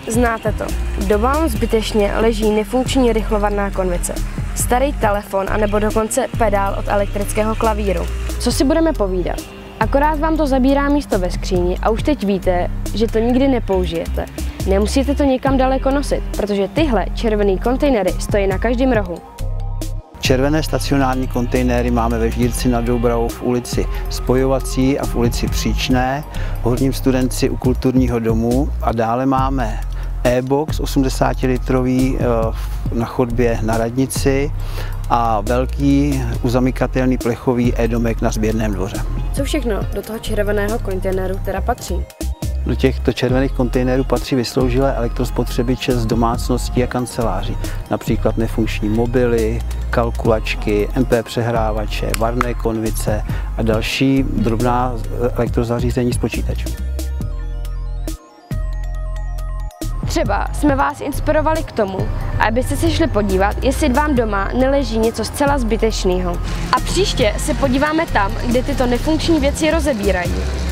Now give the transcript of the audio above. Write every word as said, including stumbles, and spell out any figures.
Znáte to. Doma vám zbytečně leží nefunkční rychlovarná konvice, starý telefon anebo dokonce pedál od elektrického klavíru. Co si budeme povídat? Akorát vám to zabírá místo ve skříni a už teď víte, že to nikdy nepoužijete. Nemusíte to někam daleko nosit, protože tyhle červené kontejnery stojí na každém rohu. Červené stacionární kontejnery máme ve Žírci nad Doubravou v ulici Spojovací a v ulici Příčné, v Horním Studenci u Kulturního domu a dále máme e-box osmdesátilitrový na chodbě na Radnici a velký uzamykatelný plechový e-domek na Sběrném dvoře. Co všechno do toho červeného kontejneru teda patří? Do těchto červených kontejnerů patří vysloužilé elektrospotřebiče z domácností a kanceláří, například nefunkční mobily, kalkulačky, em pé přehrávače, varné konvice a další drobná elektrozařízení z počítačů. Třeba jsme vás inspirovali k tomu, abyste se šli podívat, jestli vám doma neleží něco zcela zbytečného. A příště se podíváme tam, kde tyto nefunkční věci rozebírají.